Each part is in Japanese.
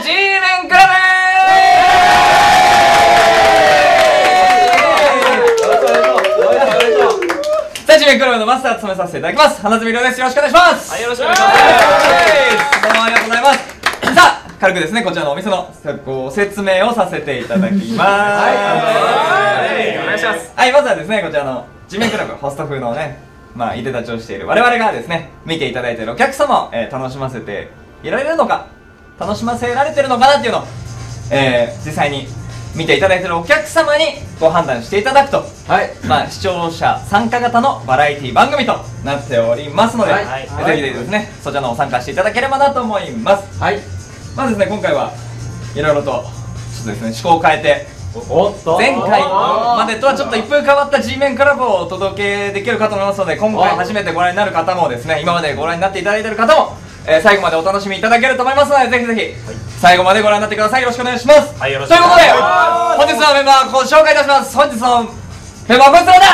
G メンクラブさあ、G メンクラブのマスターを務めさせていただきます。花積亮です。よろしくお願いします。 はい、よろしくお願いします。 どうもありがとうございます。さあ、軽くですね、こちらのお店のご説明をさせていただきます。 はい、お願いします。 はい、まずはですね、こちらの G メンクラブホスト風のね、いでたちをしている我々がですね、見ていただいているお客様を、楽しませていられるのか、楽しませられてるのかなっていうのを、実際に見ていただいているお客様にご判断していただくと、はい、視聴者参加型のバラエティ番組となっておりますので、ぜひですね、そちらの方参加していただければなと思います。はい、まずですね、今回はいろいろとちょっとですね、趣向を変えて前回までとはちょっと一風変わった G メンクラブをお届けできるかと思いますので、今回初めてご覧になる方もですね、今までご覧になっていただいている方も、最後までお楽しみいただけると思いますので、ぜひぜひ最後までご覧になってください。よろしくお願いします。はい、よろしくお願いします。ということで本日のメンバーをご紹介いたします。本日のメンバーはこちらだ。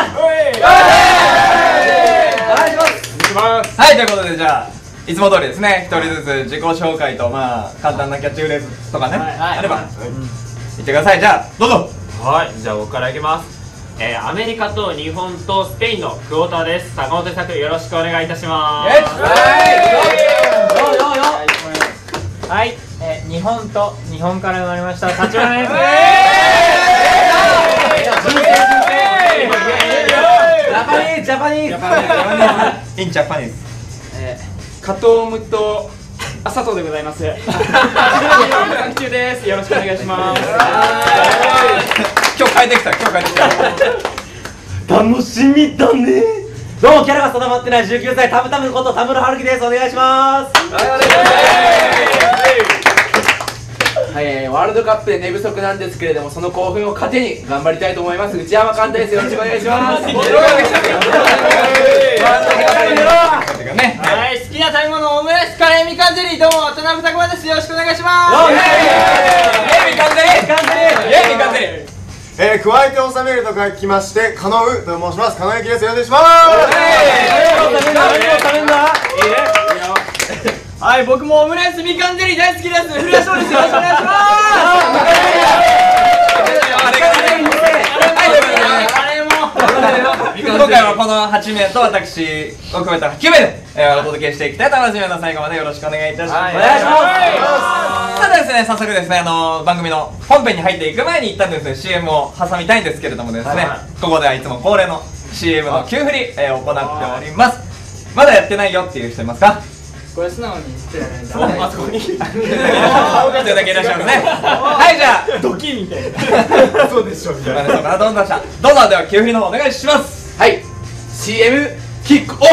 お願いします。はい、ということで、じゃあいつも通りですね、一人ずつ自己紹介と簡単なキャッチフレーズとかね、あれば言ってください。じゃあどうぞ。 はい、じゃあ僕からいきます。アメリカと日本とスペインのクォーターです。坂本作、よろしくお願いいたします。 はい、日本と日本から生まれました立花です。 ジャパニーズインジャパニーズ。 加藤ムと佐藤でございます。中です。よろしくお願いします。 今日変えてきた。 楽しみだね。どうも、キャラが定まってない19歳タムタムこと田村春樹です。お願いします。 はい、ワールドカップで寝不足なんですけれども、その興奮を糧に頑張りたいと思います。内山寛太です。よろしくお願いします。 はい、好きな食べ物オムライスカレーみかんゼリー。どうも渡辺拓馬です。よろしくお願いします。 加えて収めると書きましてカノウと申します。カノユキです。よろしくお願いします。 はい、僕もオムライスみかんゼリー大好きです。古谷翔です。よろしくお願いします。 今回はこの8名と私を含めた9名でお届けしていきたいと思います。皆さん最後までよろしくお願いいたします。お願いします。ただですね、早速ですね、番組の本編に入っていく前に一旦ですね CM を挟みたいんですけれどもですね、ここではいつも恒例の CM の給振り行っております。まだやってないよっていう人いますか？ これ素直に言ってられないんだ。 あそこに一人だけいらっしゃいますね。はい、じゃあドキみたいな。 そうでしょみたいな。 そうかなと思ってました。どうぞ、では給振りの方お願いします。 はい、CM キックオフ。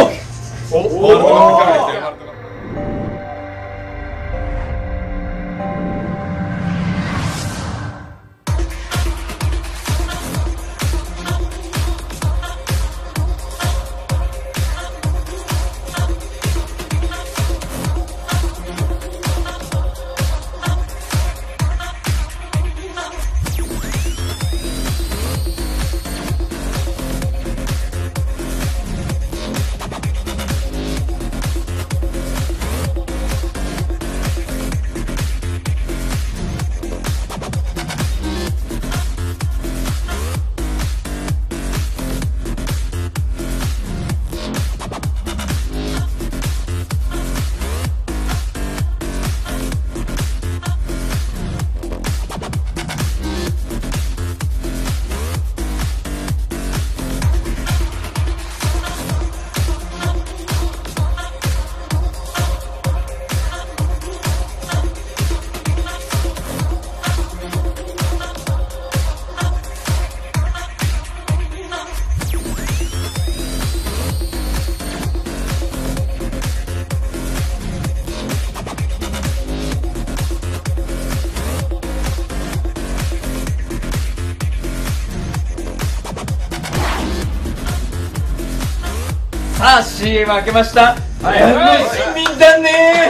さあ CM 開けました。楽しみだね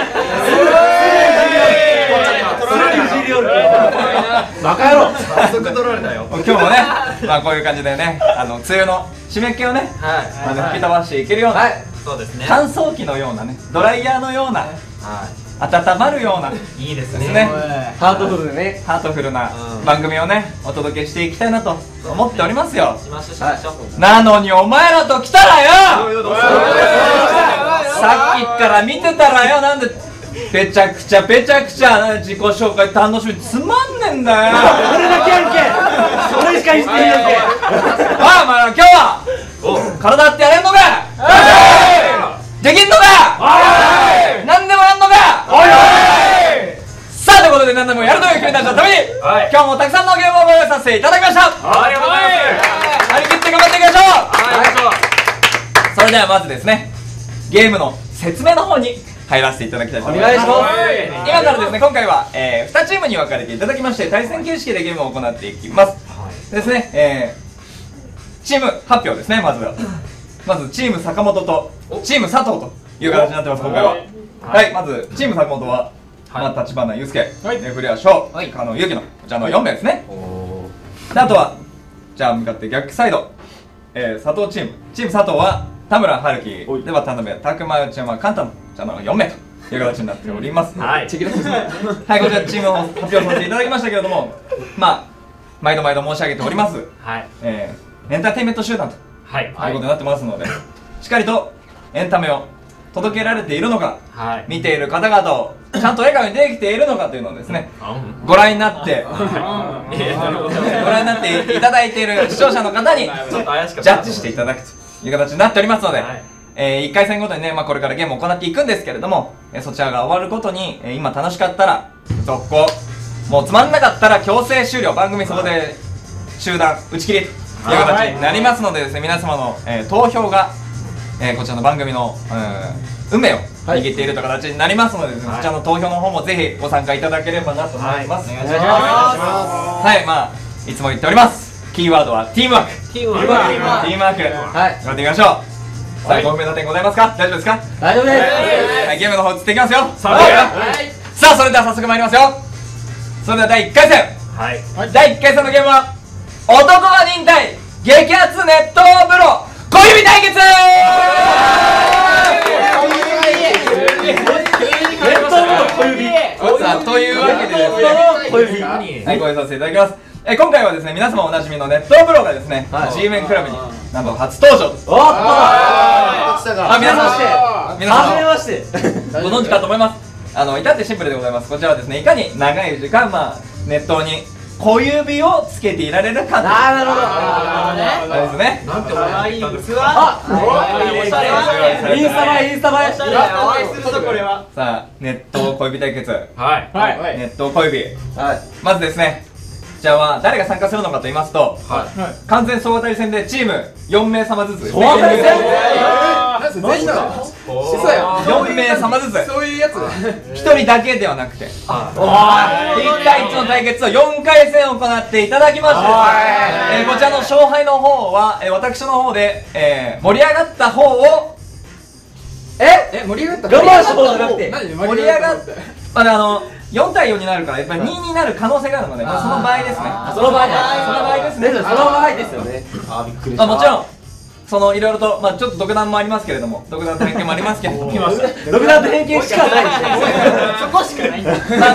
バカ野郎。 早速取られたよ。 今日もね、こういう感じでね、梅雨の湿っ気をね、吹き飛ばしていけるようなそうですね。 乾燥機のようなね、ドライヤーのような温まるようないいですですねハートフルでね。 ハートフルな番組をねお届けしていきたいなと思っておりますよ。 しましょう。 なのにお前らと来たらよ、さっきから見てたらよ、なんでぺちゃくちゃ自己紹介楽しみつまんねんだよ。 俺だけやんけ。それしか言ってへんやんけ。 ああ、まあ今日は体ってやれんのか、できんのか、何でもやんのか。さあということで何でもやるという君たちのために今日もたくさんのゲームをご用意させていただきました。 ありがとうございます。 張り切って頑張っていきましょう。それではまずですね、ゲームの説明の方に入らせていただきたいと思います。今からですね、今回は、2チームに分かれていただきまして対戦形式でゲームを行っていきますですね。チーム発表ですね。まずチーム坂本とチーム佐藤という形になってます。今回はまずチーム坂本は立花祐介、古谷翔、加納祐希のこちらの4名ですね。であとはじゃあ向かって逆サイド、佐藤チーム佐藤は田村春樹では渡辺拓磨、内山寛太のこちらの4名という形になっております。はい、こちらチームを発表させていただきましたけれども、毎度申し上げております、エンターテインメント集団ということになってますので、しっかりとエンタメを届けられているのか、見ている方々をちゃんと笑顔にできているのかというのをですね、ご覧になっていただいている視聴者の方にジャッジしていただくという形になっておりますので、1回戦ごとにね、これからゲームを行っていくんですけれども、そちらが終わるごとに、今楽しかったら続行、もうつまんなかったら強制終了、番組そこで集団打ち切りという形になりますのでですね、皆様の、投票が、こちらの番組の、運命を握っているという形になりますのでですね、こちらの投票の方もぜひご参加いただければなと思います。お願いします。はい、いつも言っております、キーワードはチームワーク、やっていきましょう。さあ、ご不明な点ございますか？大丈夫ですか？ 大丈夫です。 はい、ゲームの方移っていきますよ。さあ、それでは早速参りますよ。それでは第1回戦、第1回戦のゲームは男は忍耐激アツ熱湯風呂小指対決。というわけでですね、ご用意させていただきます。今回はですね、皆様おなじみの熱湯風呂がですね、G メンクラブになんと初登場。皆さんご存知かと思います。至ってシンプルでございます。こちらはですね、いかに長い時間熱湯に小指をつけていられるか。なるほどですね。なんてお前いい器。インスタ映えするぞこれは。さあ、熱湯小指対決。熱湯小指。まずですね、じゃあ誰が参加するのかと言いますと、完全総当たり戦でチーム4名様ずつ。4名様ずつ。そういうやつ。1人だけではなくて、1対1の対決を4回戦行っていただきまして、こちらの勝敗の方は私の方で盛り上がった方を盛り上がった我慢した方じゃなくて、 盛り上がった4対4になるからやっぱり2になる可能性があるので、その場合ですね。その場合ですね。 その場合ですよね。 もちろんいろいろとちょっと独断もありますけれども、独断と偏見もありますけれども、 独断と偏見しかないですね。そこしかないんだ。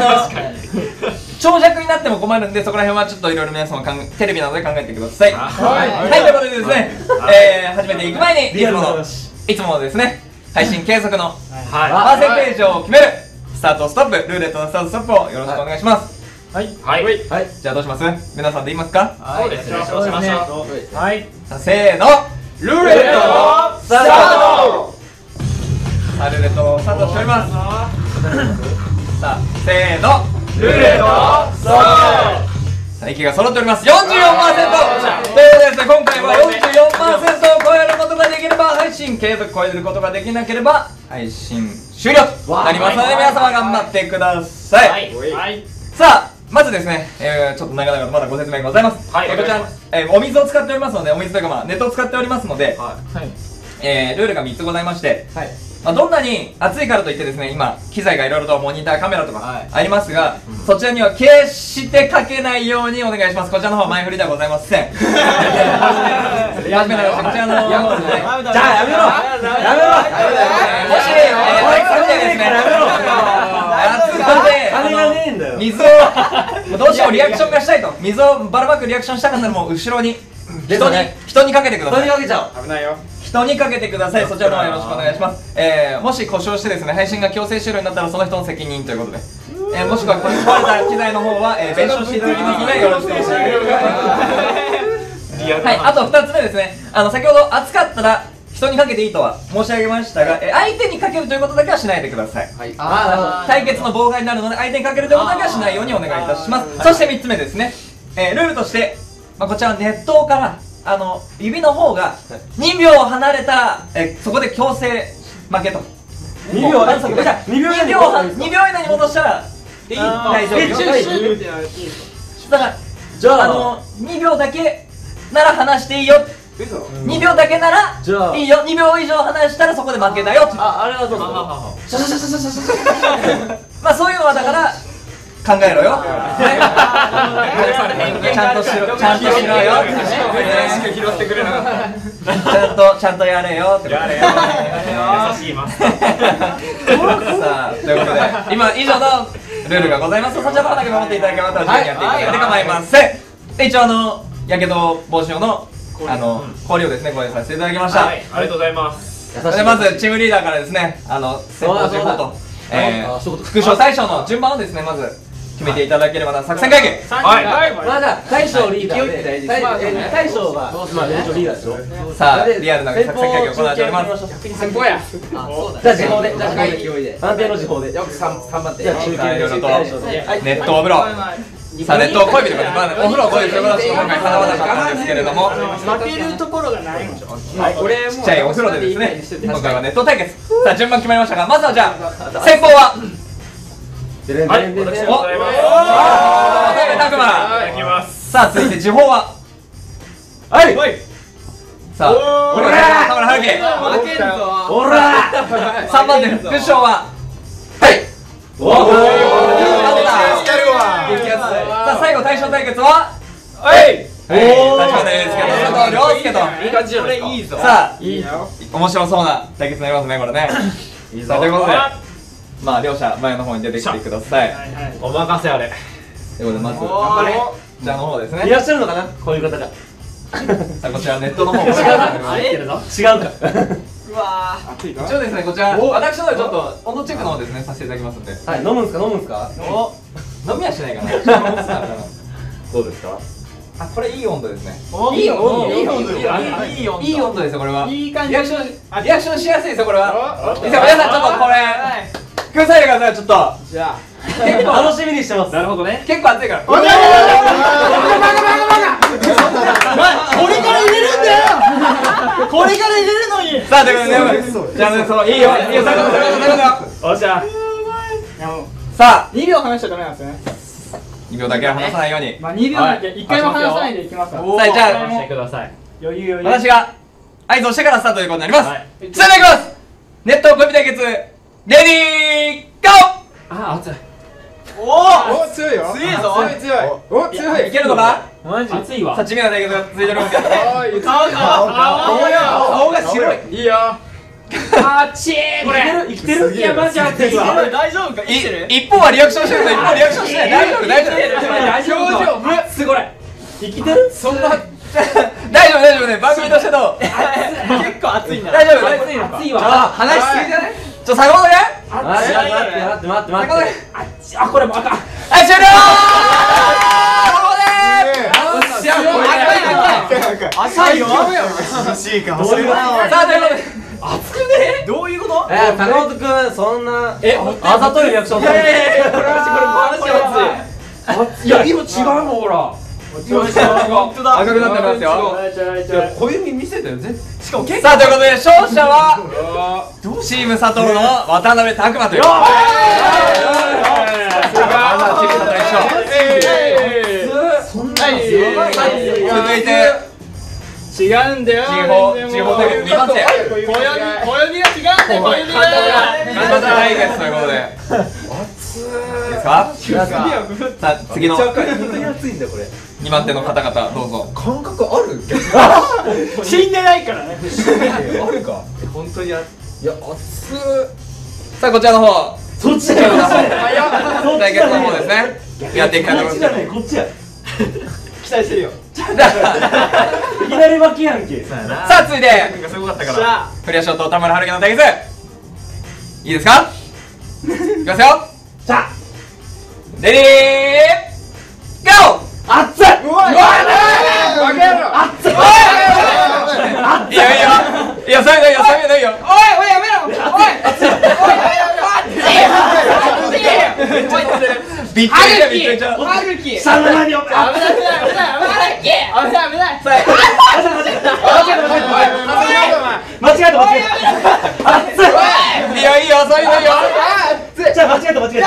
長尺になっても困るんで、そこら辺はちょっといろいろ皆様テレビなどで考えてください。はい、ということでですね、始めていく前にいつものですね、配信継続のパーセンテージを決めるスタートストップ、ルーレットのスタートストップをよろしくお願いします。はい。じゃあどうします？皆さんで言いますか？ そうですね。そうしましょう。 はい。せーの。 ルーレットスタート。 さあ、ルーレットスタートしております。さあ、せーの。 ルーレットスタート。 さあ、息が揃っております。44%。ということでですね、今回は44% を超えることができれば配信継続、超えることができなければ配信終了となりますので、皆様頑張ってください。さあ、まずですね、ちょっと長々とまだご説明ございます。こちら、お水を使っておりますので、お水というか熱湯を使っておりますので、ルールが3つございまして、どんなに暑いからといってですね、今機材がいろいろとモニター、カメラとかありますが、そちらには決してかけないようにお願いします。こちらの方は前振りではございません。こちらの方ですね、 じゃあやめろ。 もしですね、 金がねえんだよ。 水をどうしてもリアクションがしたいと、水をばらまくリアクションしたかったらもう後ろに人にかけてください。 かけちゃう。 危ないよ。 人にかけてください。そちらの方よろしくお願いします。もし故障してですね、配信が強制終了になったらその人の責任ということで、もしくはこれ壊れた機材の方は、弁償していただきますのでよろしくお願いします。はい、あと2つ目ですね、先ほど暑かったら人にかけていいとは申し上げましたが、相手にかけるということだけはしないでください。対決の妨害になるので相手にかけるということだけはしないようにお願いいたします。そして3つ目ですね、ルールとして、こちら熱湯から指の方が2秒離れたら、そこで強制負けと。2秒以内に戻したら大丈夫。だからじゃあ2秒だけなら離していいよ。2秒だけならいいよ。2秒以上離したらそこで負けだよ。 あれはどうぞ。 まあそういうのはだから考えろよ。ちゃんとしろよ。ちゃんとやれよ。 優しいマスター。 さあということで今以上のルールがございます。そちらの方だけ守っていただければとやっていただいて構いません。で一応やけど防止用の氷をですねご用意させていただきました。 ありがとうございます。 でまずチームリーダーからですね先方順方と副将大将の順番をですねまず決めていただければな。作戦会議。 まだ大将リーダーで大将がリーダーでしょ。 さあリアルな作戦会議を行われております。 先方や。 じゃあ時報で判定の時報でよく3番手。じゃあ中継いろいろと熱湯風呂。さあ熱湯恋人ということでお風呂恋人ということで今回かなわなかったんですけれども、 負けるところがないもん。 ちっちゃいお風呂でですね今回は熱湯対決。さあ順番決まりましたが、まずはじゃあ先鋒ははい、私でございます。 たくま。 いただきます。 さあ続いて時報はさあこれ田村春樹。 負けるぞ。 3番手副将はさあ最後大将対決は大将ですけど涼介といい感じじゃないですか。 さあ面白そうな対決になりますねこれね。さあということでまあ両者前の方に出てきてください。 お任せあれ。 ということでまずこちらの方ですね。 いらっしゃるのかなこういう方が。 さあこちらネットの方違うか。 一応ですねこちら私の方でちょっと温度チェックの方ですねさせていただきますので。 はい、飲むんすか飲みはしないかな。 どうですか。 これいい温度ですね。 いい温度。 いい温度ですよこれは。 いい感じ。 リアクションしやすいですよこれは。皆さんちょっとこれくださいくださいちょっと。 じゃあ結構楽しみにしてます。 なるほどね。 結構熱いから。 これから入れるんだよ。これから入れるのに。 さあということでじゃあそのいいよいいよさおっしゃ。 あ 2秒話しちゃダメなんですね。 2秒だけは離さないように。 まあ2秒だけ1回も話さないでいきますから。 さあじゃあしてください。 余裕。 私が合図をしてからスタートということになります。 はいそれではいきます。ネット恋人対決レディーゴあ、熱い。 お強いよ。強いぞ。強い。お強い。 ー。いけるのか。 マジ熱いわ。 さあ地味な対決が続いておりますけどね。 顔が白い。 いいよ。 あっちーこれ。 生きてる。 いやマジ熱いわ。 大丈夫か。 一方はリアクションしてると一方はリアクションしてない。大丈夫大丈夫表情。 すごい。 生きてる。 そんな。 大丈夫大丈夫ね番組としての結構熱いんだ。 大丈夫熱いのか。 熱いわ。 話しすぎじゃない。坂本ね。 待って坂本ね。 あ、これもあかん。 はい終了。 浅いよ。 涼しいかどういうことさあということで熱くね。どういうこと？ 高本くんそんなあざといリアクション。 これ熱い。いや今違うもんほら。本当だ。 赤くなってますよ。 小指見せてよ。しかも結構。 さあということで勝者はチーム佐藤の渡辺拓馬という。 そんなに。 続いて違うんだよ。 地方対決2番手。 小指が違うんだよ。小指が。 2番手対決ということで。いいですか。さあ次の本当に熱いんだよこれ。 2番手の方々どうぞ。 感覚ある？ 死んでないからね。 あるか。本当にいや熱っ。 さあこちらの方そっちだよ対決の方ですねやっていきたいと思います。 こっちや期待してるよ。 いきなり負けやんけさあ続いてすごかったからクリアショット田村春樹の対決いいですかいきますよさレディーゴーあ熱いいいよいいよいやそういうのいいよそういうのいいよびっくりしたびっくりした下の前におって間違えたいいよいいよそういうのいいよじゃあ間違えたや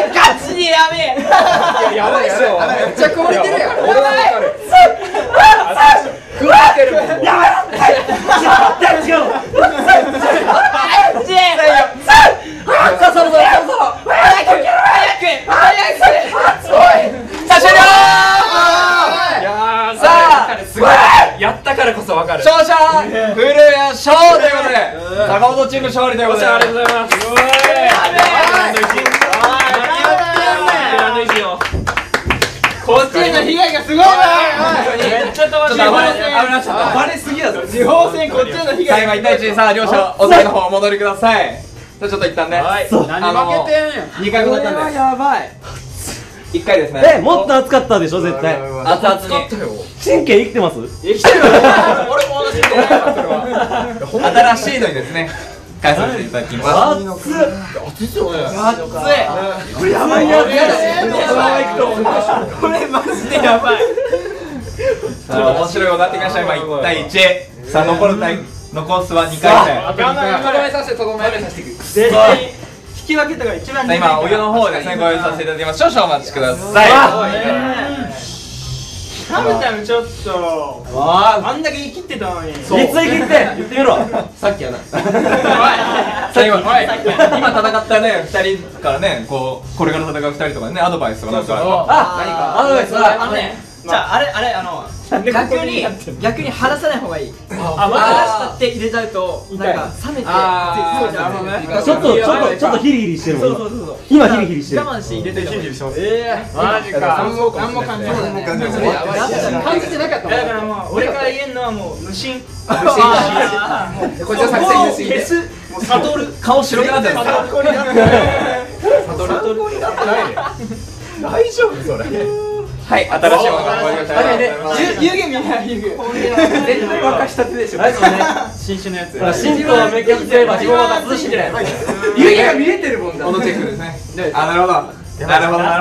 ばいっしょ。めっちゃ壊れてるやん。俺はわかる。食われてるもん。 やばい違うさあそろそろさあ終了さあすごいやったからこそわかる勝者古谷翔ということで坂本チーム勝利ということでありがとうございますこっちへの被害がすごいな。 めっちゃ飛ばしちょっと危ないちょっとバレすぎだぞ。 地方戦こっちへの被害。 さあ今1対1でさあ両者お席の方お戻りくださいさあちょっと一旦ねはいそう何負けてんや。 2回分だったんでやばい。 1回ですねもっと熱かったでしょ絶対熱々に神経生きてます生きてるよ。俺も同じことないわそれは。 新しいのにですね返させていただきます熱っこれやばいやつや。これマジでやばい。 さあ面白いことになってきました今1対1さあ残すは2回戦とどめさせてとどめさせていく。引き分けたから一番。 さあ今お湯の方ですねご用意させていただきます少々お待ちくださいタムタムちょっと。あんだけ言い切ってたのに。 いつ生きって言ってみろさっきやな。 さあ今戦ったね2人からねこれから戦う2人とかねアドバイスとかなんかアドバイスはじゃああれ逆に離さない方がいい。離して入れちゃうとなんか冷めて。なるほどね。 ちょっとヒリヒリしてるもん今ヒリヒリしてる我慢して入れてる。 マジか何も感じない。 感じない感じてなかった。だからもう俺から言えるのはもう無心。 こっちは作戦優先で。 もう悟る。 顔白くなってるんですか大丈夫それ。 はい新しいものが終わりました湯気みたいな湯気。 絶対沸かしたてでしょ。 新種のやつ。 神道をめきすれば自分は涼しいんじゃない湯気が見えてるもんだ。 このチェックですねあなるほどなるほど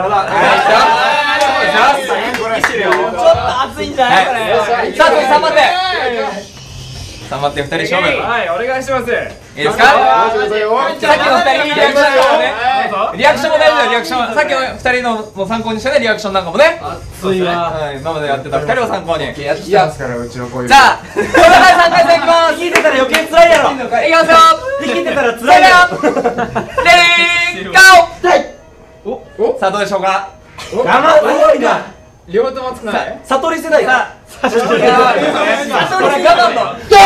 ちょっと熱いんじゃないこれ。 さあ次3番手3番手2人勝負はいお願いしますいいですかさっきの2人リアクションねリアクションも大事だよリアクションさっきの2人のも参考にしてねリアクションなんかもね熱いわ今までやってた2人を参考にやってきますからうちの子。 さあこれから3回戦いきます生きてたら余計辛いやろいきますよ生きてたら辛いやろレディーゴーさあどうでしょうか我慢すごいな両方ともつかない。 悟り世代だこれ我慢の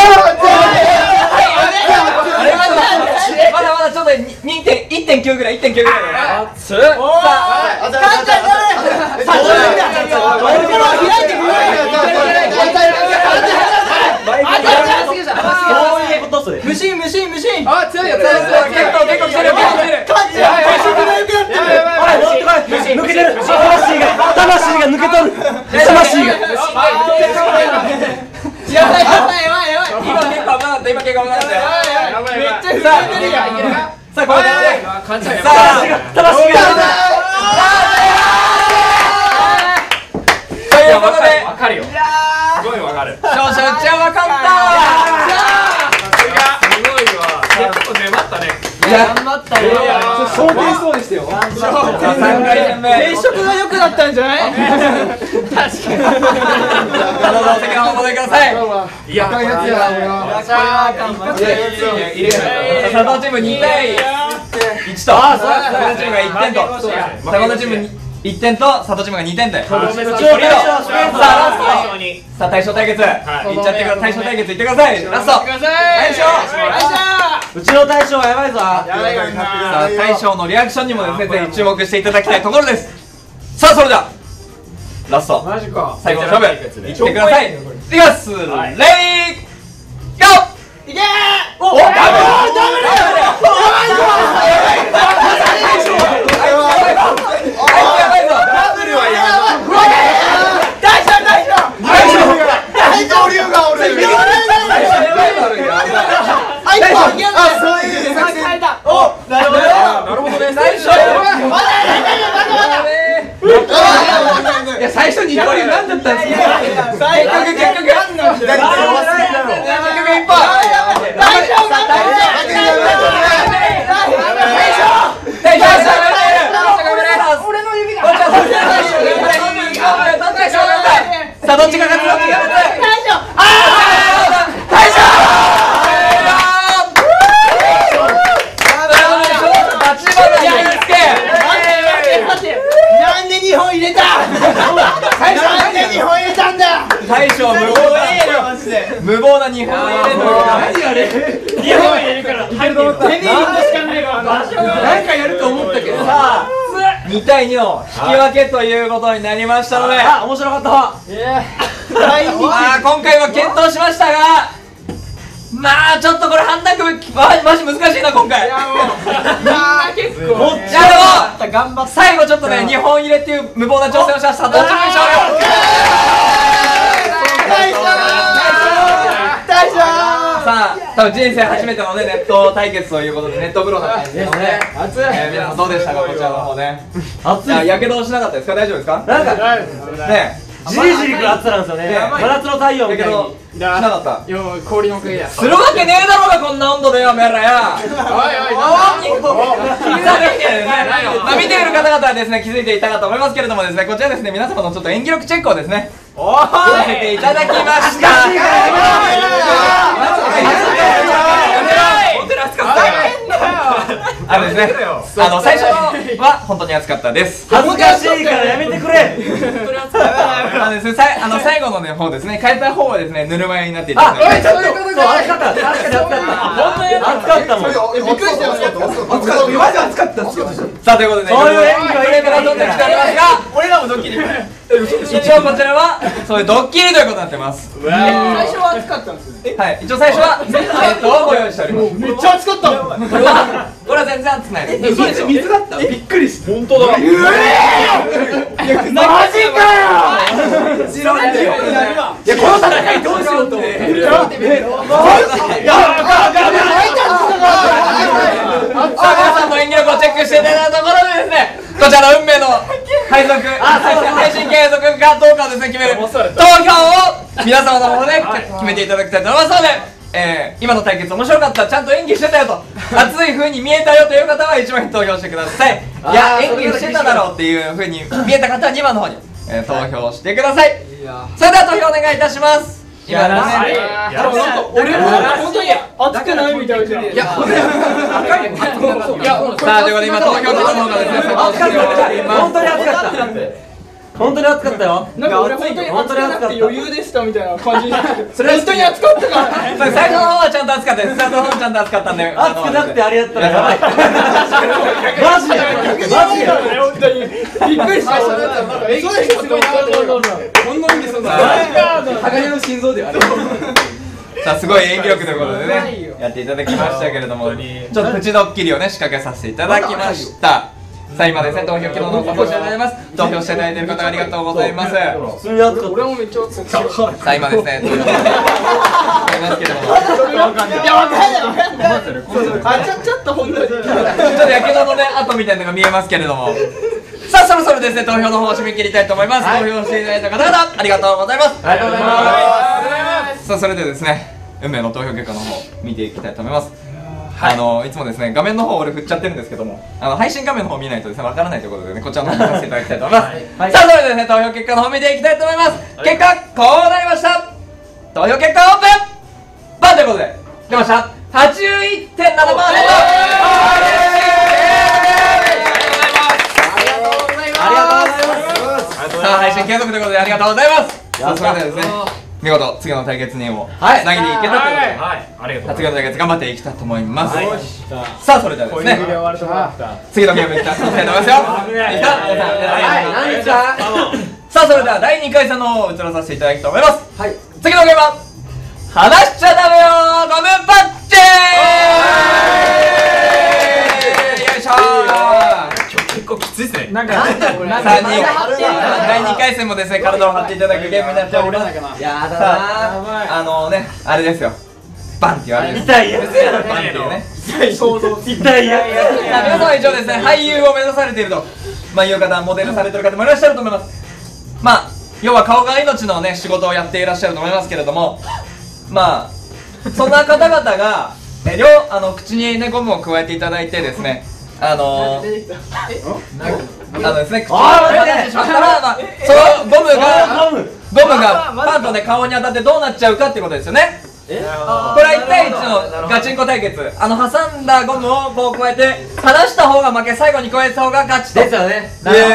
まだまだちょっと1.9ぐらい1.9ぐらい熱っそういうことそれ無心。 あ強いよ。 結構来てる抜けてる魂が抜けとる魂がやばい。 今結構危なかった今結構危なかったよめっちゃ震えてるやん。 さあこれでさあ魂がということでわかるよすごいわかる勝者うちは分かったすごいわ結構粘ったね頑張ったよ想定そうでしたよ。 3回戦目定食が良くなったんじゃない？ どうぞお席の方お戻りくださいいや赤いやつやな俺は。 佐藤チーム2対1と坂本チームが1点と坂本チーム 1点と佐藤チームが2点でとどめささあラスト最初にさあ大将対決、 はいいっちゃってください。大将対決いってください。ラスト大将うちの大将はやばいぞ。 さあ大将のリアクションにもですねぜひ注目していただきたいところです。さあそれではラストマジか。 最後の勝負いってください。いきますレディーゴー。いけーおダメ最初に1本何だったんですか。結局さあどっちが勝つの。 なんで2本入れたなんで2本入れたんだ。 大将無謀な2本入れの 2本入れるから入ると思った。デビューしかないから何かやると思ったけどさあ2対2の引き分けということになりましたので面白かった。 今回は検討しましたがまあちょっとこれ判断マジ難しいな今回。いや結構。 でも最後ちょっとね2本入れっていう無謀な挑戦をしました。どっちも優勝。さあ多分人生初めてのねネット対決ということでネット風呂な感じですね。 熱い。 皆さんどうでしたかこちらの方ね。 熱い。 やけどしなかったですか。大丈夫ですか。 なんかねじりじりくる暑さなんですよね。真夏の太陽みたいに。 しなかった。 氷のおかげや。 するわけねえだろうがこんな温度でよメラや。見ている方々はですね気づいていたかと思いますけれどもですねこちらですね皆様のちょっと演技力チェックをですねさせていただきました。ですね最初のは本当に熱かったです。 恥ずかしいからやめてくれ。 最後のね方ですね変えた方はですねぬるま湯になっていた。 熱かった。確かに熱かった。本当に熱かったもん。 びっくりしてますよ。マジ熱かった。 さあということでねそういう演技はいいから撮ってきておりますが俺らもドッキリ一応こちらはそういうドッキリということになってます。 最初は熱かったんですよ。 はい一応最初はをご用意しております。 めっちゃ熱かった。 これは全然熱くないです。 水だった。びっくりした。 本当だ。 マジかよ。知らないよ。いやこの戦いどうしようと思って。 皆さんの演技力をチェックしていただいたところでですねこちらの運命の配信継続かどうかをですね決める投票を皆様の方で決めていただきたいと思いますので今の対決面白かったちゃんと演技してたよと熱い風に見えたよという方は1番に投票してください。いや演技してただろうっていう風に見えた方は2番の方に投票してください。それでは投票お願いいたします。今ですね俺も本当に熱くないみたいじゃん。いや赤い。 さあということで今投票結果の方がですね本当に熱かった。本当に熱かったよ。 なんか俺本当に熱くなくて余裕でしたみたいな感じになってる。本当に熱かったから。 最初の方はちゃんと熱かったです。最初の方はちゃんと熱かったんで熱くなくてあれやったらやばい。マジで本当にびっくりした。演技すごいほんの演技するんだ。 鋼の心臓であれ。 さあすごい演技力ということでねやっていただきましたけれどもちょっとプチドッキリをね仕掛けさせていただきました。さあ今ですね投票機能の方をしていただいてます。投票していただいている方ありがとうございます。 普通に熱かった。 俺もめっちゃ熱かった。 さあ今ですね投票していますけれどもいやわかんない。ちょっと本当に。 ちょっとやけどのね跡みたいなのが見えますけれどもさあそろそろですね投票の方を締め切りたいと思います。投票していただいた方々ありがとうございます。 ありがとうございます。 さあそれでですね運命の投票結果の方見ていきたいと思います。いつもですね画面の方俺振っちゃってるんですけども配信画面の方見ないとですねわからないということでねこちらの方見させていただきたいと思います。さあそれでですね投票結果の方見ていきたいと思います。結果こうなりました。投票結果オープンバンということで出ました 81.7%。 ありがとうございます。 ありがとうございます。 さあ配信継続ということでありがとうございます。さあそれではですね、見事次の対決にもつなぎにいけたということで、 はいありがとうござい次の対決頑張っていきたいと思います。 はいさあそれではですね、次のゲームいきたいと思いますよ。いきた何ですか？ さあそれでは第2回戦の方を移らさせていただきたいと思います。 はい。 次のゲームは話しちゃダメよゴムパッチー。よいしょー。 結構きついですね。 なんか第2回戦もですね、体を張っていただくゲームになっております。 やださな。 ああれですよ、バンって言われる痛いやつやろ。 バンっていうね。 痛いやつ。 さあ皆様一応ですね、俳優を目指されているという方、モデルされている方もいらっしゃると思います。要は顔が命のね仕事をやっていらっしゃると思いますけれども、そんな方々が口にねゴムを加えていただいてですね、ですね、口を形にしましたら、そのゴムがパンとね顔に当たってどうなっちゃうかっていうことですよね。これは1対1のガチンコ対決。挟んだゴムをこう加えて離した方が負け、最後に加えた方が勝ちということで、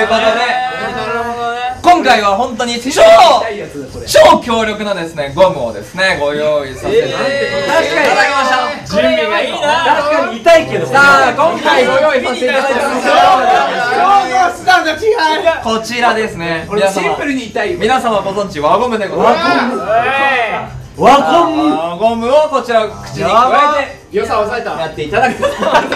今回は本当に超強力なですねゴムをですねご用意させていただきました。 準備がいいな。 確かに痛いけど。 さあ今回ご用意させていただいたのはこちらですね。 シンプルに痛いよ。 皆様ご存知輪ゴムでございます。 輪ゴム。 ゴムをこちら口に加えて良さを抑えた。 やっていただく。 栄養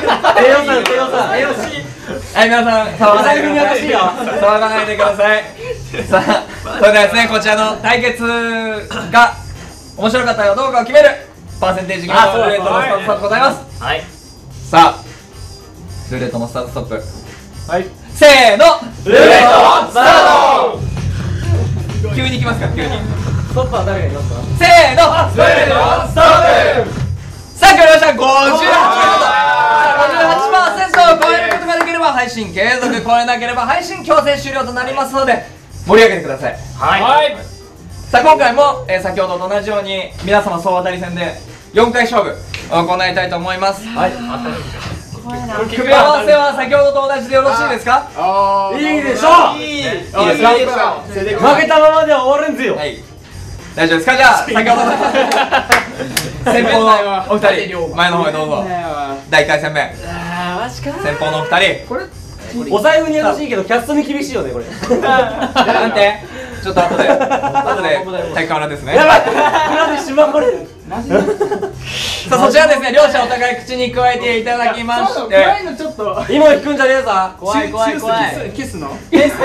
はい、皆さん騒がないでください。騒がないでください。さあ、それではですね、こちらの対決が面白かったかどうかを決めるパーセンテージゲームのルーレットのスタートストップございます。 はい。 さあ、ルーレットのスタートストップ。 はい。 せーの、 ルーレットスタート。 急に行きますか、急に。 ストップは誰がいますか？ せーの、ルーレットスタート。さあ、決まりました。58% を超えることができれば配信継続、超えなければ配信強制終了となりますので盛り上げてください。 はい。 さあ今回も、先ほどと同じように皆様総当たり戦で4回勝負を行いたいと思います。組み合わせは先ほどと同じでよろしいですか？ いいでしょう。 いいですか？ 負けたままでは終わるんですよ。 はい、大丈夫ですか？じゃあ先ほどの先方のお二人前の方へどうぞ。第1回戦目、先方のお二人。 お財布に優しいけどキャストに厳しいよねこれ。 なんてちょっと後で体育館裏ですね。 やばい、裏で島これ。 さあそちらですね、両者お互い口に加えていただきまして、 今引くんじゃねえぞ。 怖いキスの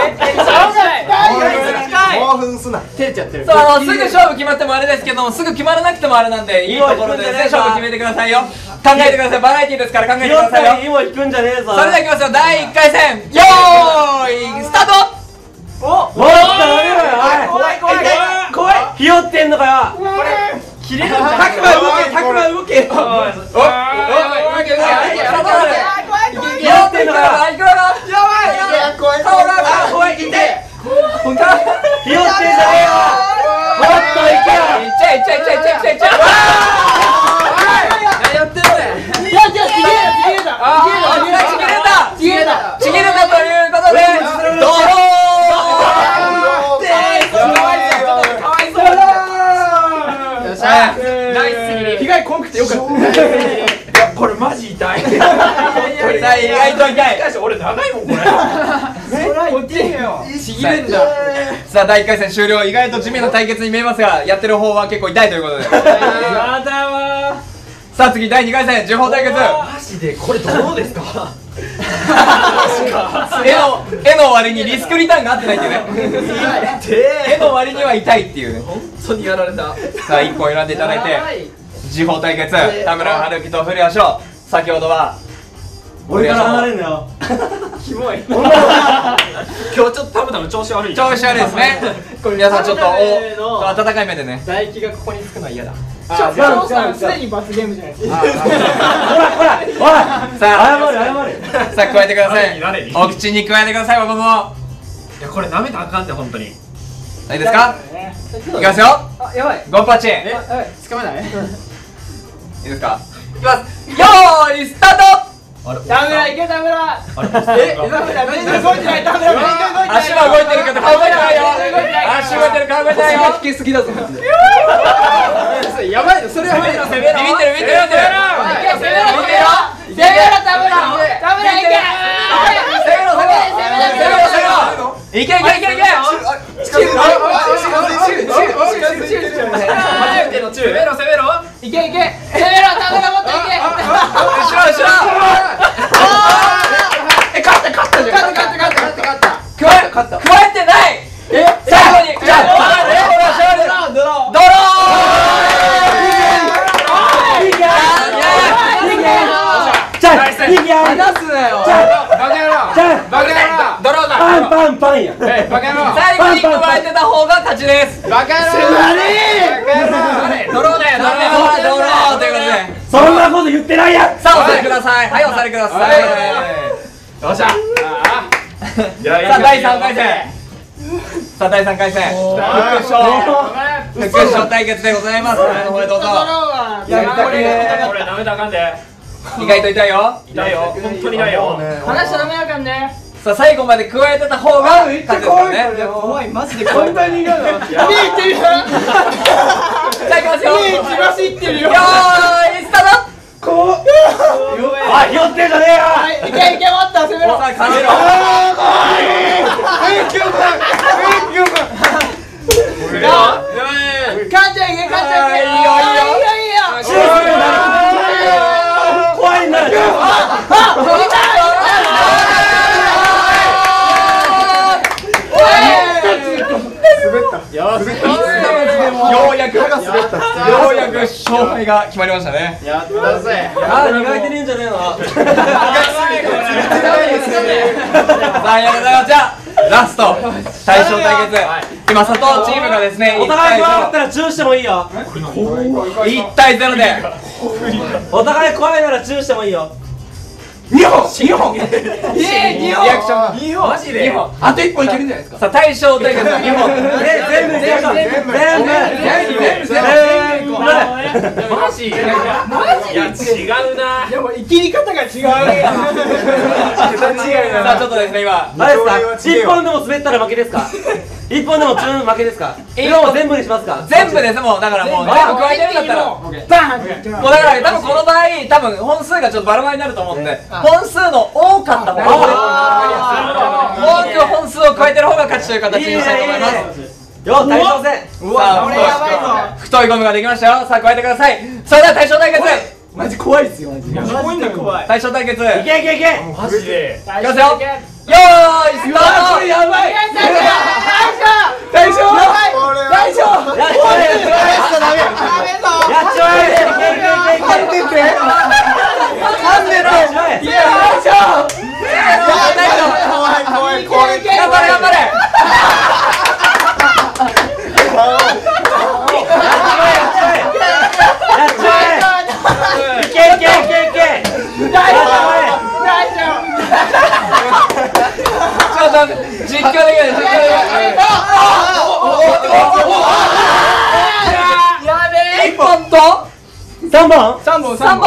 興奮すな。 照れちゃってる。 さあすぐ勝負決まってもあれですけども、すぐ決まらなくてもあれなんで、いいところでですね勝負決めてくださいよ。考えてください。バラエティですから考えてくださいよ。 今引くんじゃねえぞ。 それではいきますよ。第1回戦、よーいスタート。 おっとやめろよ。怖い。ひよってんのかよ。 切れるんじゃない？たくま動け。ひよってんのかよ。いくらだ？やばい。顔が怖い。痛い。本当？ ひよってんじゃねえよ。もっといけよ。 いっちゃえ。何やってんのね。ちぎれたということでドロー。 被害こんくてよかった。これマジ痛い。 意外と痛い。 しかし俺長いもんこれ。こっちよ。ちぎれんだ。 さあ第1回戦終了。意外と地味な対決に見えますが、やってる方は結構痛いということで。 やだわ。 さあ次第2回戦銃砲対決。 マジでこれどうですか？ 絵の割にリスクリターンが合ってないっていうね。絵の割には痛いっていうね。 本当にやられた。 さあ1個選んでいただいて、銃砲対決、田村春樹と古谷翔。先ほどは俺から離れんなよ。 キモい。今日ちょっとタムタム調子悪い。 調子悪いですね。皆さんちょっと温かい目でね。 唾液がここにつくのは嫌だ。 すでに罰ゲームじゃないですか。 ほらさあ謝れ。 さあ加えてください。 誰にお口に加えてください。僕もいやこれ舐めたらあかんって本当に。 いいですか？いきますよ。 あ、やばい。 ゴンパチ。いいやばい。掴めない。 ですか？いきます。よーいスタート。 田村いけ田村田村全然動いてない田村足は動いてるけど顔動いてないよ。足動いてる顔動いてないよ。 引きすぎだぞやばいそれはやばいビビってるビビってるビビってる。 攻めろ田村いけいけいけいけいけ。 初めての中攻めろいけいけ攻めろ田村もっといけ後ろ後ろ。 勝ったじゃん勝った加えてない。最後にドロ離すなよバカ野郎ドローだ。 パンやバカ野郎最後に加えてた方が勝ちです。 バカ野郎ドローだよ。 ドローということで、 そんなこと言ってないやん。 さあお座りください。はいお座りください。 よっしゃ。 さあ第3回戦。さあ第3回戦。副賞対決でございます。おめでとうぞ。 やりたくね。これダメだあかんで。 意外と痛いよ。 痛いよ。本当に痛いよ。 話しちゃダメやかんねさあ最後まで加えてた方が勝ちですからね。 怖いマジで怖い本当に嫌だ。 いいってるよさあいきますよ。 血走ってるよよーいスタート。 あ、ひよってんじゃねえよ。 いけいけもっと攻めろさあ感じろ。 勝っちゃいけいいよ怖いんだよ。 ようやく勝敗が決まりましたね。 あ、磨いてねえんじゃねえの。 さあやるだよ。じゃあラスト対象対決。今佐藤チームがですねお互い加わったらチューしてもいいよ。 1対0でお互い怖いならチューしてもいいよ。 リアクションマジであと1本いけるんじゃないですかさあ対象対決2本全部マジ。いや違うな。 でも生きり方が違うさあちょっとですね今あれですか、1本でも滑ったら負けですか。1本でもチューン負けですか。色を全部にしますか。 全部ですもうだからもう全部加えてるんだったらもうバンってだから多分この場合多分本数がちょっとバラバラになると思うんで本数の多かった方が多く本数を加えてる方が勝ちという形にしたいと思いますよ、対象戦。 さあ太いゴムができましたよ。さあ加えてください。それでは対象対決マジ怖いっすよマジで怖い対象対決いきいけいけいけ。 マジで。 ますよ。よーいスタート。 やばい大将頑張れ実況できない。1本と 3本。 3本勝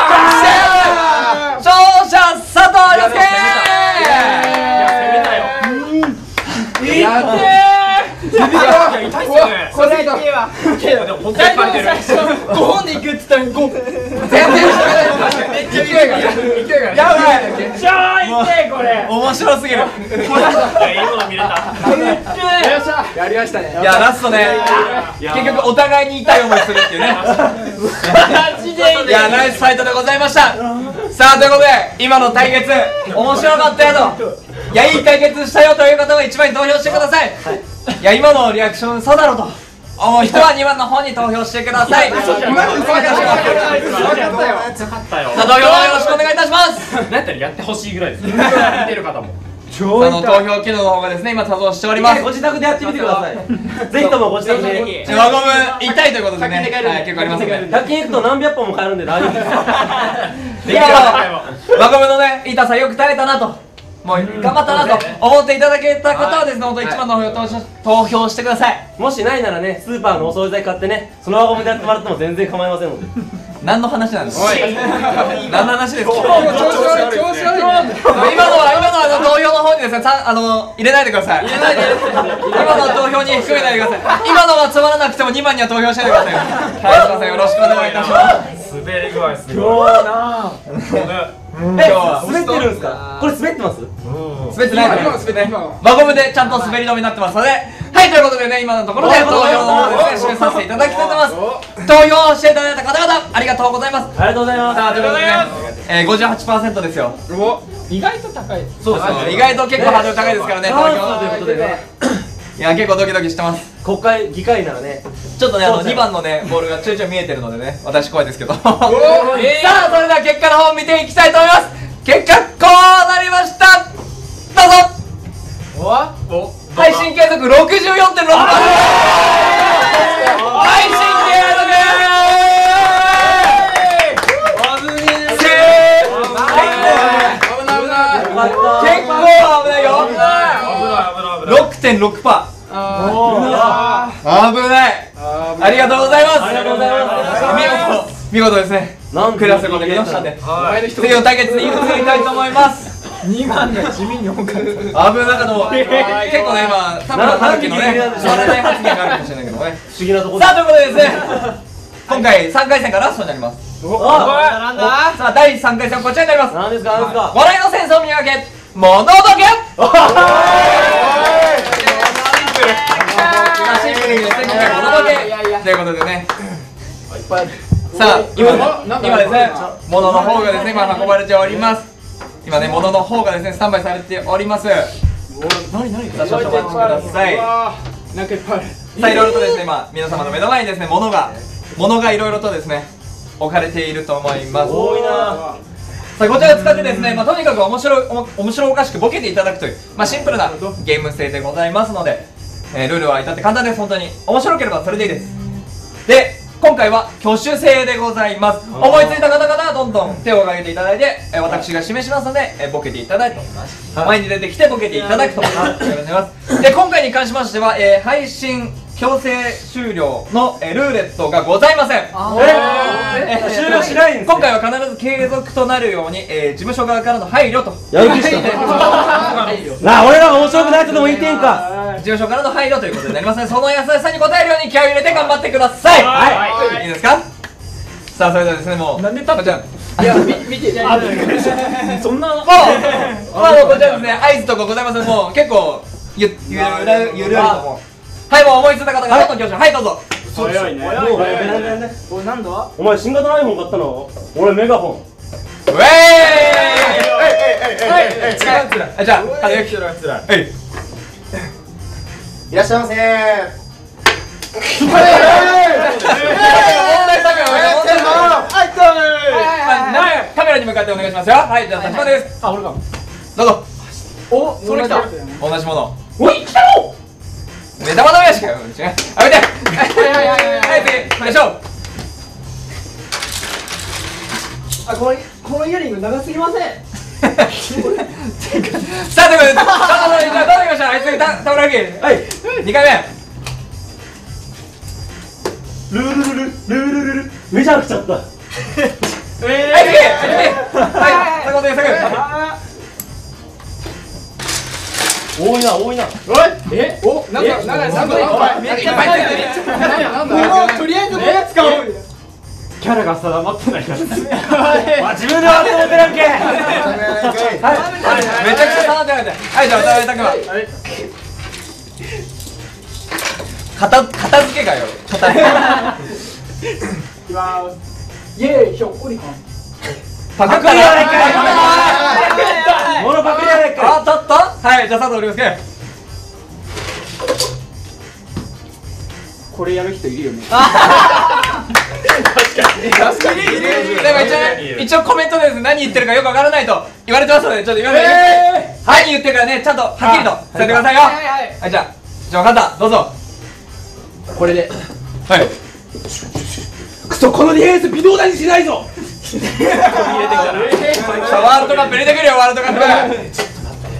者佐藤亮介。 攻めたよ。痛いっすよね。 これ痛いわでも本当にバレてる。 5本でいくって言ったら5 めっちゃ勢いがやばい超痛いこれ面白すぎる。 いいもの見れた。 やりましたねいやラストね結局お互いに痛い思いするっていうね。 マジでいやナイスファイトでございました。さあということで今の対決面白かったよといやいい対決したよという方は1番に投票してください。いや今のリアクションそうだろうと思う人は2番の方に投票してください。さあ投票よろしくお願いいたします。 なんやったらやってほしいぐらいです。見てる方も。 投票機能の方がですね今作動しております。 ご自宅でやってみてください。ぜひともご自宅で。 輪ゴム痛いということでね結構ありますね。 100均行くと何百本も買えるんで大丈夫です。 いや輪ゴムのね痛さよく耐えたなともう頑張ったなと思っていただけた方はですね、本当1番の方を投票してください。 もしないならね、スーパーのお惣菜買ってね、その輪ゴムでやってもらっても全然構いませんので。 何の話なんですか。何の話ですか。 調子悪いね。 今のは投票の方にですね、入れないでください。今の投票に含めないでください。今のがつまらなくても2番には投票しないでください。はい、すいません、よろしくお願いいたします。 滑り具合す今日ごい。 はな今日は滑ってるんですか。これ滑ってます。 滑ってない今のです滑って今の。 輪ゴムでちゃんと滑り止めになってますので、はい、ということでね、今のところで投票の方ですね、締めさせていただきたいと思います。投票していただいた方々、ありがとうございます。 ありがとうございます。 さあ、ということでね、58% ですよ。 意外と高い。 そうですね、意外と結構ハードル高いですからね、投という票。 ことでね、 いや、結構ドキドキしてます。 国会議会ならね、 ちょっとね、 そうですね 2番のね、ボールがちょいちょい見えてるのでね、私怖いですけど。さあ、それでは結果の方を見ていきたいと思います。結果、こうなりました。どうぞ。配信継続 64.6%。配信継続。結構危ないよ。6.6%。危ない。ありがとうございます。 ありがとうございます。 見事ですね。 なんクリアすることができましたんで、次の対決に移りたいと思います。 2番が地味に多かった。 危なかったもん。結構ね、今田村春樹のね、座らない発言があるかもしれないけどね。 不思議なところ。 さあ、ということでですね、今回3回戦がラストになります。 なんだ。 さあ、第3回戦はこちらになります。 なんですか、なんですか。 笑いのセンスを磨け、ものどけ。シンプルにですね、今回ものどけということでね。さあ、今ですね、ものの方がですね、今運ばれております。今ね、ものの方がですね、スタンバイされております。さあ、少々お待ちください。 なんかいっぱいある。 さあ、いろいろとですね、今皆様の目の前にですね、ものがいろいろとですね、置かれていると思います。 多いな。 さあ、こちらを使ってですね、とにかく面白おかしくボケていただくという、シンプルなゲーム性でございますので、ルールは至って簡単です。本当に面白ければそれでいいです。で、今回は挙手制でございます。思いついた方々はどんどん手を挙げていただいて、私が示しますので、ボケていただいて、前に出てきてボケていただくということでございます。で、今回に関しましては、配信強制終了のルーレットがございません。 終了しないんですね。 今回は必ず継続となるように、事務所側からの配慮と、 やる気した。なあ、俺らが面白くないとでも言ってんか。 事務所からの配慮ということになりますので、その優しさに応えるように気合を入れて頑張ってください。はい、いいですか。さあ、それではですね、もうなんでタッちゃん、 いや、見てそんなもうこちらですね、合図とかございますので、もう結構ゆるりともう、はい、もう思いついた方がどんどん挙手、はい、どうぞ。 早いね。 おい、なんだ。 お前新型の iPhone 買ったの？俺メガホン。 ウェーイ。じゃあ、よきいらっしゃいませカメラに向かってお願いしますよ。はい、じゃあ立花です。 あ、俺か。 どうぞ。 お、それ来た。 同じもの。 おい、来たよ。 目玉のやしかよ。違う。やめて。はい、次、よいしょ。 あ、このイヤリング長すぎません。 さあ、ということで、じゃあ、どうぞ行きましょう。はい、次、田村明。はい、2回目。 ルールめちゃくちゃった。 はい、次。はい、坂本優作。 多いな、多いな。 お、なんかとりあえずこれ使おう。 キャラが定まってないから。 自分で割ってもてなきゃ。 めちゃくちゃ定まってないんで。はい、じゃあ、渡辺拓馬。片付けがよ。片付け。 いきます。イエーイ、ひょっこりはん。 パクリやないかい。 モノパクリやないかい。 あ、たった。はい、じゃあ佐藤亮介。 これやる人いるよね。 でも一応コメントで何言ってるかよくわからないと言われてますので、ちょっと今まではい言ってるからね、ちゃんとはっきりと伝えてくださいよ。はい、じゃあ分かった、どうぞ。 これで。 はい。 クソ、このディフェンス微動だにしないぞ。 ワールドカップ入れてくるよ、ワールドカップ。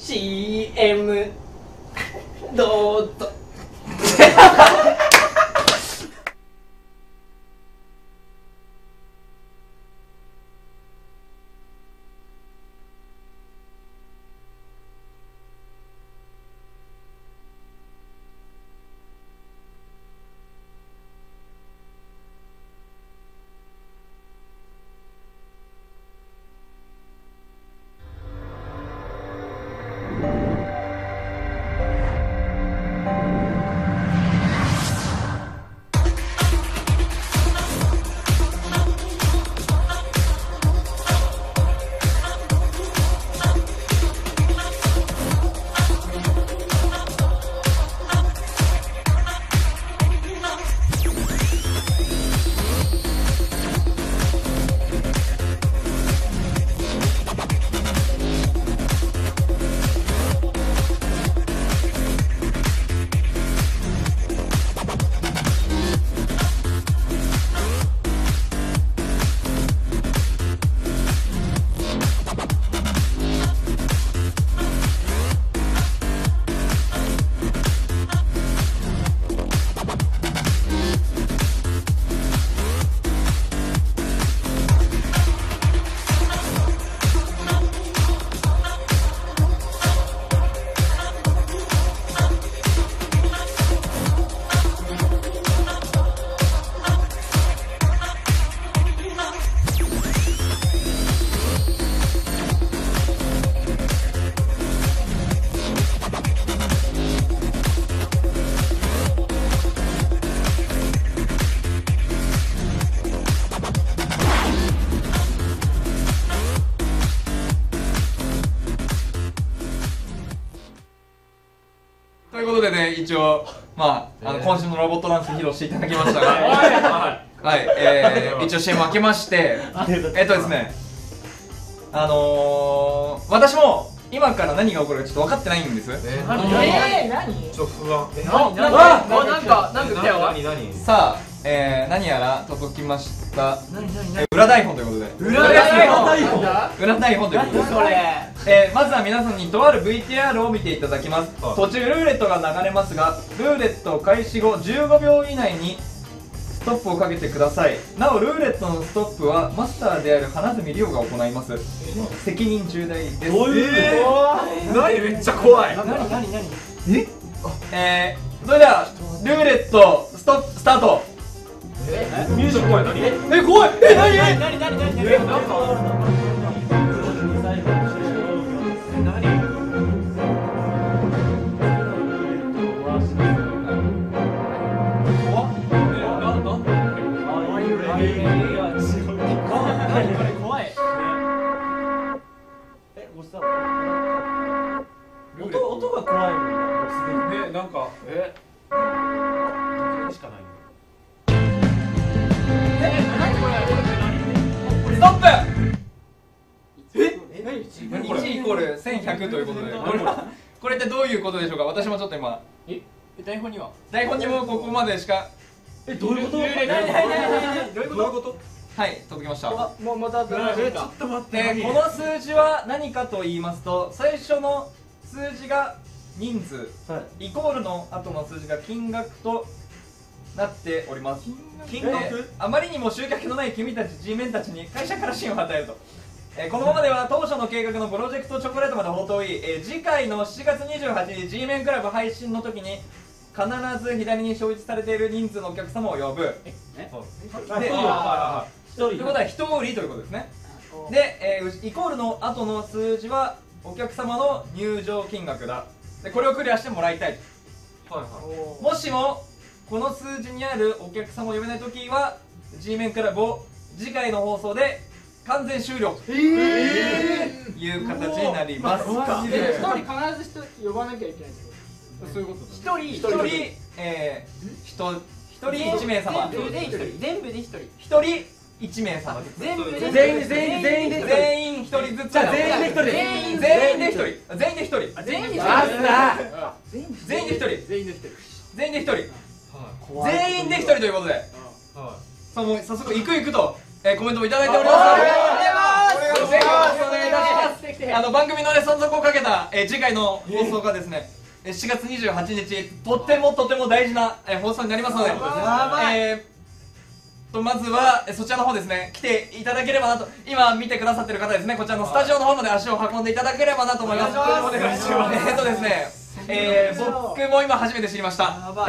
CM どうぞ。 ということでね、一応まあ今週のロボットダンス披露していただきましたが、はい、一応 CM 開けまして、ですね、私も今から何が起こるかちょっと分かってないんです。 何？ ちょっと不安。 なんか来たよ。 さあ、何やら届きました。裏台本ということで。裏台本ということで。まずは皆さんにとある VTR を見ていただきます。途中ルーレットが流れますが、ルーレット開始後15秒以内にストップをかけてください。なおルーレットのストップはマスターである花積亮が行います。責任重大です。 何めっちゃ怖い。 それではルーレットスタート。 ミュージック怖い。何？ 怖い。 音が怖いもんね。 なんかしかない。 ストップ。1イコール1100ということで、これってどういうことでしょうか。私もちょっと今台本にもここまでしか。 どういうこと？ はい、届きました。 もうまたちょっと待って。 この数字は何かと言いますと、最初の数字が人数、イコールの後の数字が金額となっております。金額？あまりにも集客のない君たち G メンたちに会社から支援を与えると。このままでは当初の計画のプロジェクトチョコレートまで程遠い。次回の7月28日 G メンクラブ配信の時に必ず左に表示されている人数のお客様を呼ぶ。ということは1人ということですね。で、イコールの後の数字はお客様の入場金額だ。でこれをクリアしてもらいたい。もしもこの数字にあるお客様を呼べないときは G メンクラブを次回の放送で完全終了という形になります。 一人必ず呼ばなきゃいけないってこと？そういうこと。 一人1名様。 全部で1人。 一人1名様です。 全員 1人ずつ。じゃあ全員で1人。全員で1人。全員で1人。全員で1人。全員で1人。全員で1人ということで、もう早速行くとコメントもいただいております。お願いいたします。 番組のね存続をかけた、次回の放送がですね7月28日とっても大事な、放送になりますので、まずはそちらの方ですね来ていただければなと、今見てくださってる方ですね、こちらのスタジオの方まで足を運んでいただければなと思います。ですね、僕も今初めて知りました。はい、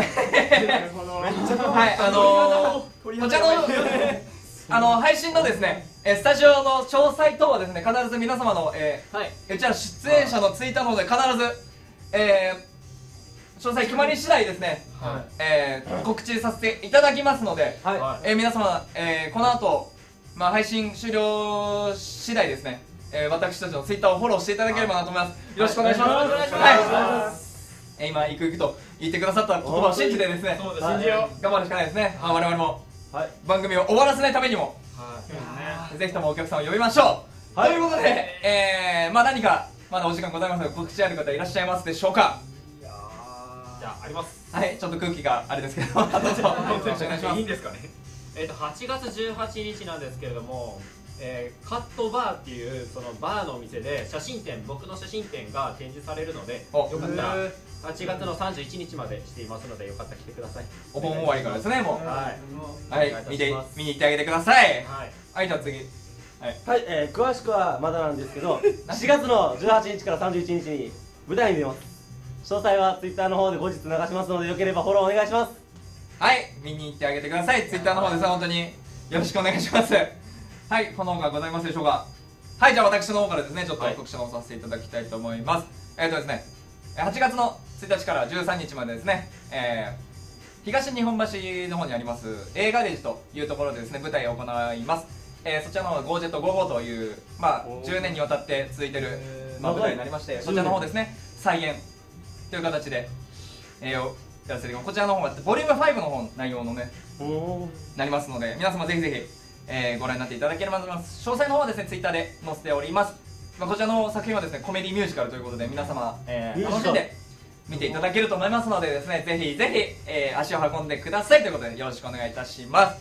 こちらの配信のですねスタジオの詳細等はですね必ず皆様のうちら出演者のツイッターの方で必ず詳細決まり次第ですね、告知させていただきますので、皆様、この後、配信終了次第ですね、私たちのツイッターをフォローしていただければなと思います。よろしくお願いします。今行くと言ってくださった言葉を信じてですね、頑張るしかないですね。我々も番組を終わらせないためにも、ぜひともお客さんを呼びましょう。ということで、何かまだお時間ございますが、告知ある方いらっしゃいますでしょうか。 じゃああります。 はい、ちょっと空気があれですけど、どうぞお願いします。 いいんですかね。8月18日なんですけれども、カットバーっていうそのバーのお店で僕の写真展が展示されるので、よかったら8月の31日までしていますので、よかったら来てください。 お盆終わりからですね、もう。はい、見に行ってあげてください。はい、じゃあ次。 はい、詳しくはまだなんですけど、4月の18日から31日に舞台に出ます。詳細は Twitter の方で後日流しますので、よければフォローお願いします。 はい、見に行ってあげてください。Twitter の方です。本当によろしくお願いします。はい、この他ございますでしょうか。はい、じゃあ私の方からですね、ちょっと告知の方させていただきたいと思います。ですね、8月の1日から13日までですね、東日本橋の方にあります映画デジというところでですね、舞台を行います。そちらの方はゴージェット55という、10年にわたって続いてる、舞台になりまして、そちらの方ですね、再演という形で、やらせてこちらの方はボリューム5の方の内容のねなりますので、皆様ぜひぜひ、ご覧になっていただければと思います。詳細の方はですねツイッターで載せております。こちらの作品はですねコメディミュージカルということで、皆様、楽しんで見ていただけると思いますのでですね、ぜひぜひ、足を運んでくださいということでよろしくお願いいたします。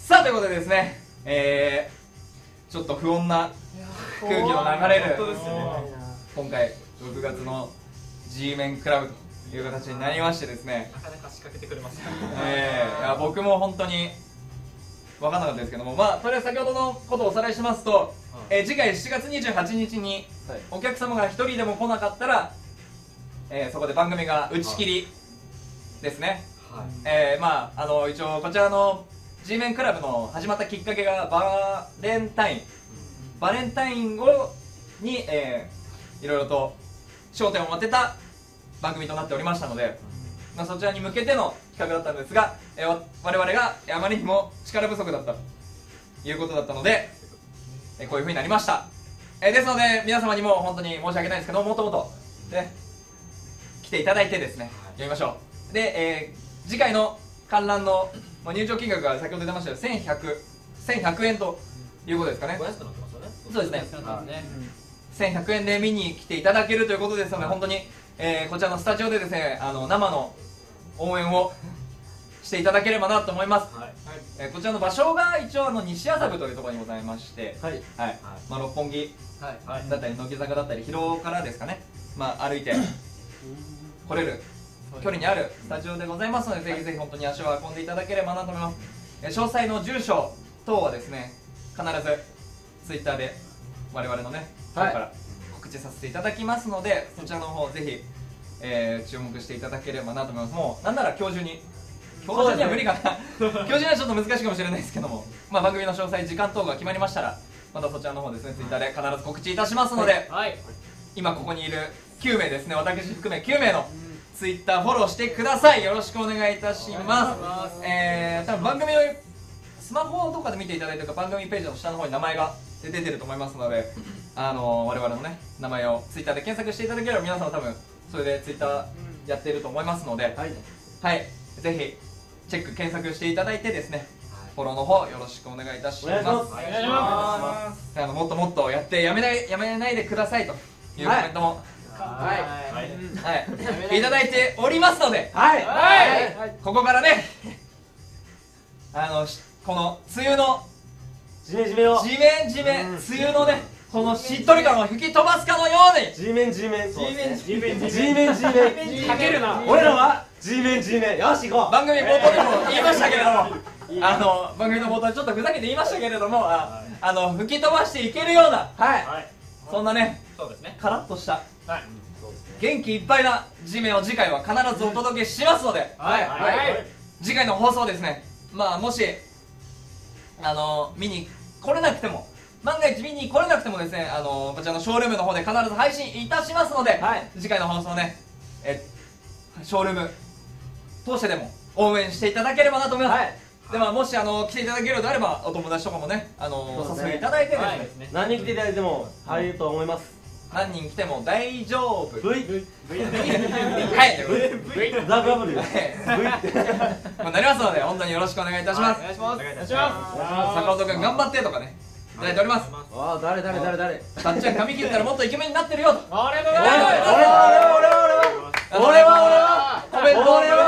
さあということでですね、ちょっと不穏な空気の流れる今回6月の G メンクラブという形になりましてですね、 なかなか仕掛けてくれますね。 いや僕も本当に分からなかったですけども、とりあえず先ほどのことをおさらいしますと、次回7月28日にお客様が1人でも来なかったら、そこで番組が打ち切りですね。一応こちらの G メンクラブの始まったきっかけがバレンタインに、いろいろと焦点を当てた番組となっておりましたので、そちらに向けての企画だったんですが、我々があまりにも力不足だったということだったので、こういう風になりました。ですので皆様にも本当に申し訳ないんですけど、もっともっと、来ていただいてですね、読みましょう。で、次回の観覧の入場金額が先ほど出ましたように1100円ということですかね。 安くなってますよね。 そうですね、1100円で見に来ていただけるということですので、本当に、こちらのスタジオでですね、生の応援をしていただければなと思います。こちらの場所が一応西麻布というところにございまして、六本木だったり乃木坂だったり広尾からですかね、歩いて来れる距離にあるスタジオでございますので、ぜひぜひ本当に足を運んでいただければなと思います。詳細の住所等はですね、必ずツイッターで我々のね方から告知させていただきますので、そちらの方ぜひ、注目していただければなと思います。もうなんなら今日中には無理かな今日中にはちょっと難しいかもしれないですけども、番組の詳細時間等が決まりましたら、またそちらの方ですねツイッターで必ず告知いたしますので、今ここにいる9名ですね、私含め9名のツイッターフォローしてください。よろしくお願いいたします。多分番組のスマホとかで見ていただいてるか、番組ページの下の方に名前が出てると思いますので、我々のね名前をツイッターで検索していただければ、皆さん多分それでツイッターやってると思いますので、ぜひチェック検索していただいてですね、フォローの方よろしくお願いいたします。もっともっとやってやめないでくださいというコメントもいただいておりますので、ここからねこの梅雨のジメジメ梅雨のねこのしっとり感を吹き飛ばすかのように G メン G メン G メン G メン G メンかけるな。 俺らは G メン G メンよし行こう。 番組冒頭でも言いましたけれども番組の冒頭でちょっとふざけて言いましたけれども吹き飛ばしていけるようなはい。 そんなねそうですね。 カラッとしたはい。 元気いっぱいなGメンを次回は必ずお届けしますのではい。 次回の放送ですねもし見に来れなくても万が一見に来れなくてもですねこちらのショールームの方で必ず配信いたしますので、次回の放送ねショールーム通してでも応援していただければなと思います、でもし来ていただけるようであればお友達とかもねお誘いいただいてですね、 何人来ていただいても入ると思います。 何人来ても大丈夫 V はいザ・バブル V なりますので本当によろしくお願いいたします。 お願いします。お願いします。 坂本君頑張ってとかねいただいております。 ああ誰たっちゃん髪切ったらもっとイケメンになってるよとありがとうございます。 俺はコメントを胸に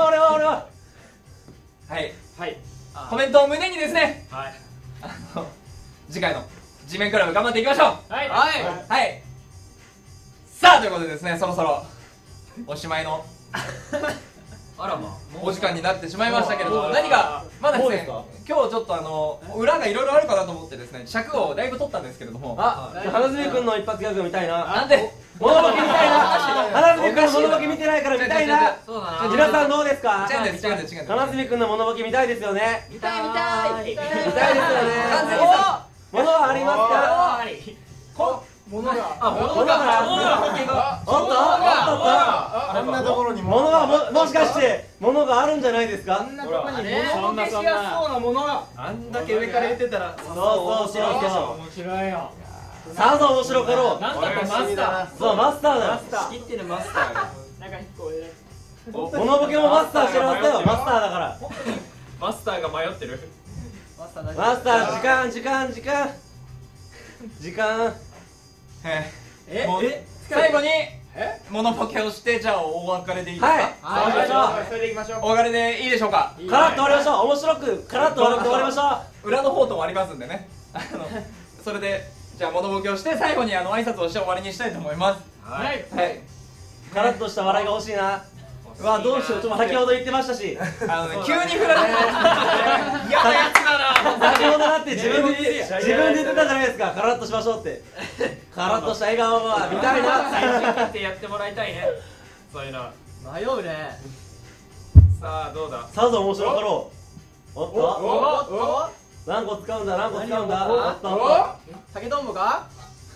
はいはい。 コメントを胸にですねはい。 次回の地面クラブ頑張っていきましょう。 はい。 はいさあということでですねそろそろおしまいのあらま。 お時間になってしまいましたけれども何かまだですね今日ちょっと裏がいろいろあるかなと思ってですね尺をだいぶ取ったんですけれども花爪くんの一発ギャグ見たいな。 なんでモノボケ見たいな。花爪くんのモノボケ見てないから見たいな。 そうだな。 皆さんどうですか。 違うんです花爪くんのモノボケ見たいですよね。 見たい。 見たいですよね。 完全にさモノはありますか。 物が。 モノがおっとあんなところにモノはもしかしてモノがあるんじゃないですか。 あんなところに物ボケしやすそうなものがあんだけ上から言ってたら。 そう面白いよ。 さぞ面白かろう。 なんだってマスター。 そうマスターだよ。 仕切ってるマスターが。なんかこう。 モノボケもマスターしてるはずだよ。マスターだから。 マスターが迷ってる。 マスター時間もう最後にモノボケをしてじゃあお別れでいいですか。 それでいきましょう。 お別れでいいでしょうか。 カラッと終わりましょう。面白くカラッと終わりましょ裏の方ともありますんでねそれでじゃあモノボケをして最後に挨拶をして終わりにしたいと思います。 はい。 う。カラッとした笑いが欲しいな。うわどうしよう。ちょっと先ほど言ってましたし急に振られて嫌なやつだな。 先ほどだって自分で言ってたじゃないですか。カラッとしましょうって。カラッとした笑顔は見たいな。 最初切ってやってもらいたいね。そういうの。 迷うね。 さあどうだ。 さぞ面白かろう。おっとお何個使うんだ。おっと酒とんぼか。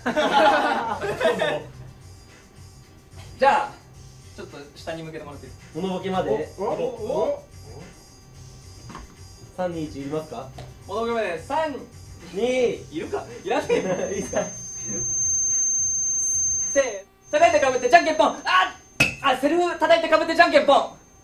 じゃあちょっと下に向けてもらっていいですモノボケまでお 3、2、1いりますか。 か。モノボケまで3 2 いるかいらねえいいですか。 せー叩いてかぶってじゃんけんぽん。セルフ叩いてかぶってじゃんけんぽん。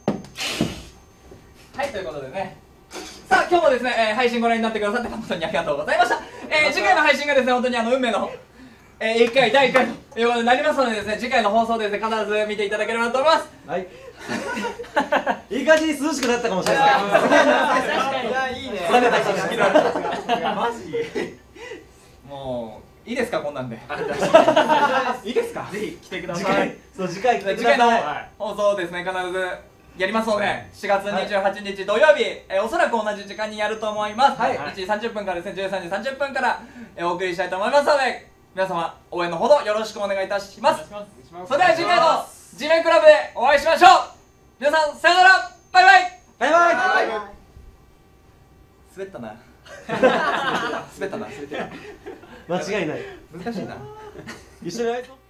はいということでねさあ今日もですね、配信ご覧になってくださって誠にありがとうございました。次回の配信がですね本当に運命の1回第1回ということになりますのでですね次回の放送でですね必ず見ていただければと思います。 はいいい感じに涼しくなったかもしれないです。 確かに。いやいいね。 マジもういいですかこんなんでいいですか。 ぜひ来てください。 次回来てく次回のださい。 放送ですね必ずやりますので4月28日土曜日おそらく同じ時間にやると思います。1時30分からですね13時30分からお送りしたいと思いますので皆様応援のほどよろしくお願いいたします。それでは次回の地面クラブでお会いしましょう。皆さんさよならバイバイ。 バイバイ。 滑ったな滑ってる間違いない。 難しいな一緒にやりそう。